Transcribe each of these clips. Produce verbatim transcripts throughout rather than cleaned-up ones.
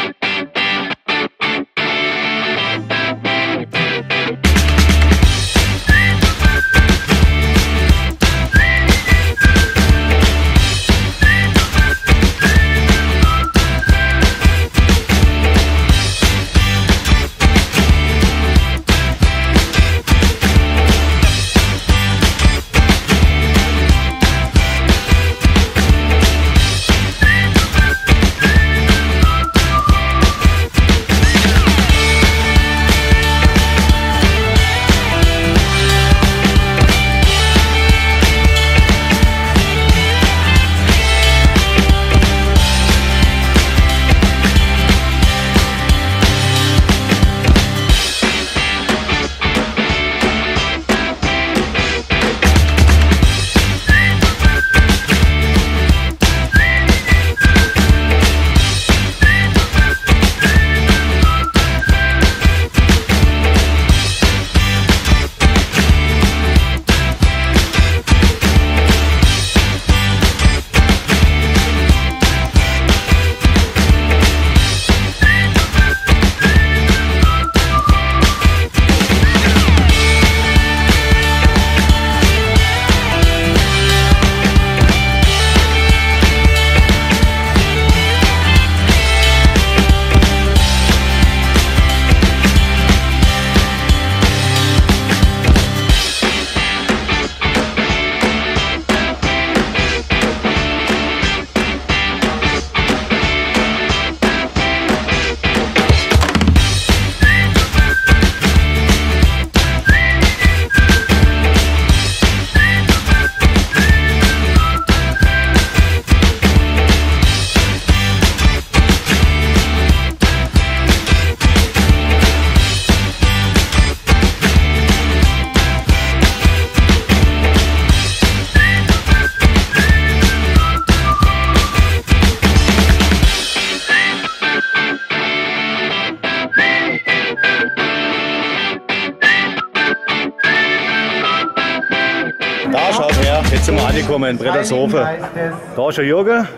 Jetzt sind wir angekommen in Prettelshofen. Da ist der Jürgen.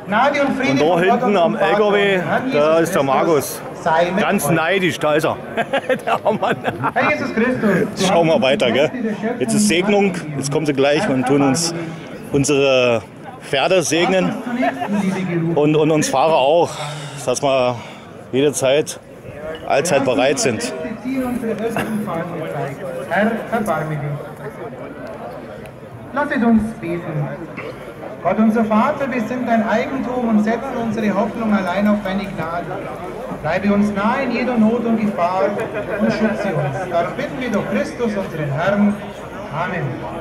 Und da hinten am L K W, da ist der Markus. Ganz neidisch, da ist er. Der Mann. Jetzt schauen wir weiter, gell? Jetzt ist Segnung, jetzt kommen sie gleich und tun uns unsere Pferde segnen. Und, und uns Fahrer auch, dass wir jederzeit, allzeit bereit sind. Herr, erbarme dich. Lasset uns beten. Gott, unser Vater, wir sind dein Eigentum und setzen unsere Hoffnung allein auf deine Gnade. Bleibe uns nahe in jeder Not und Gefahr und schütze uns. Darum bitten wir durch Christus, unseren Herrn. Amen.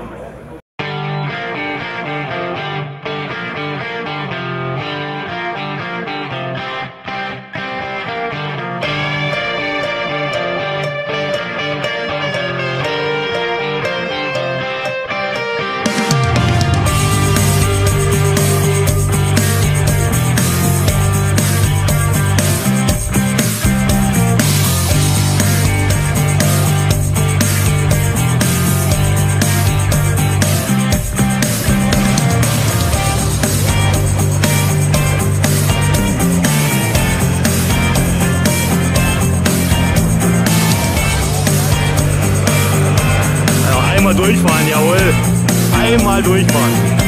Einmal durchfahren, jawohl. Einmal durchfahren.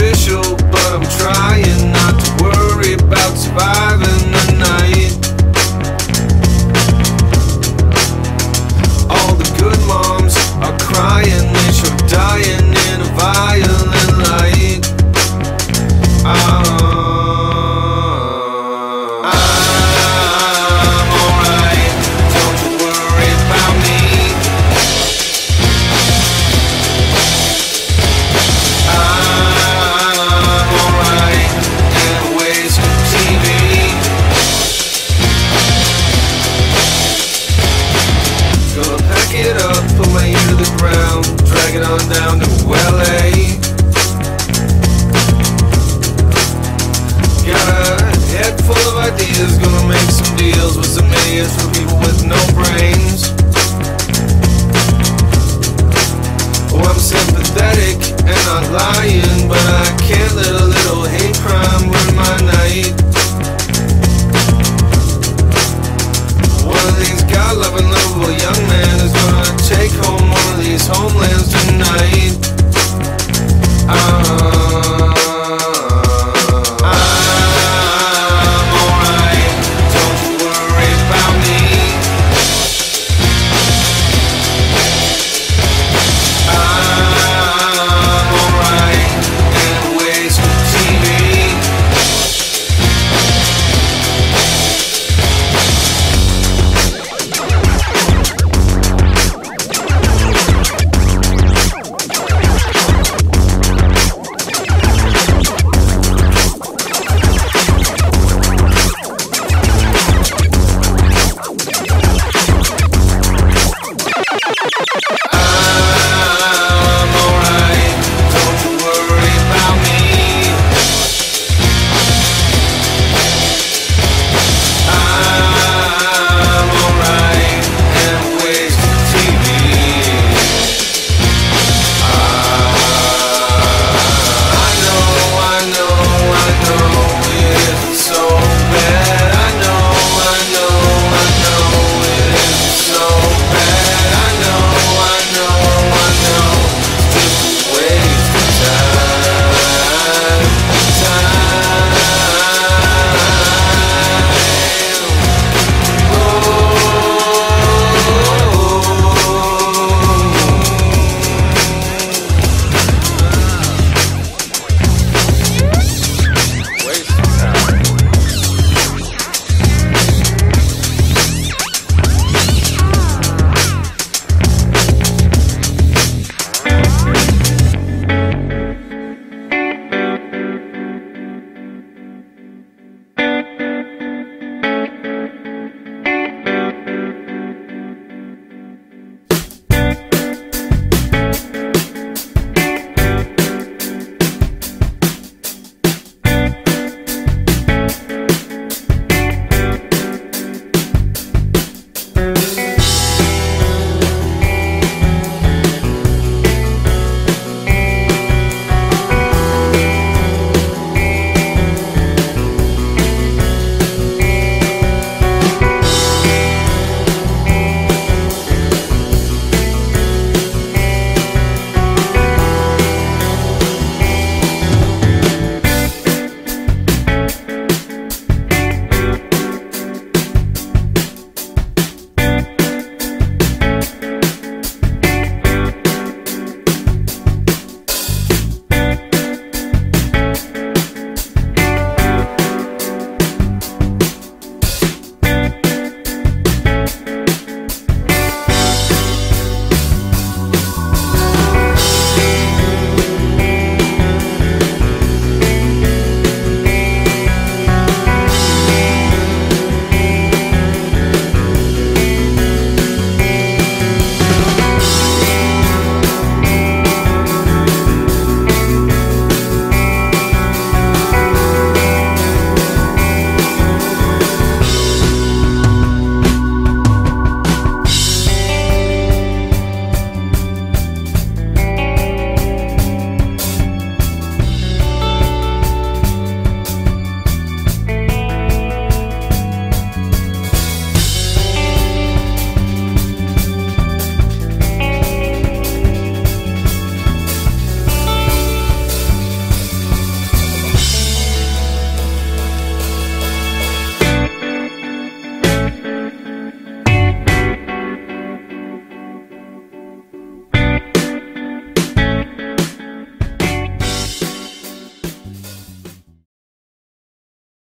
superficial, but I'm trying not to worry about surviving.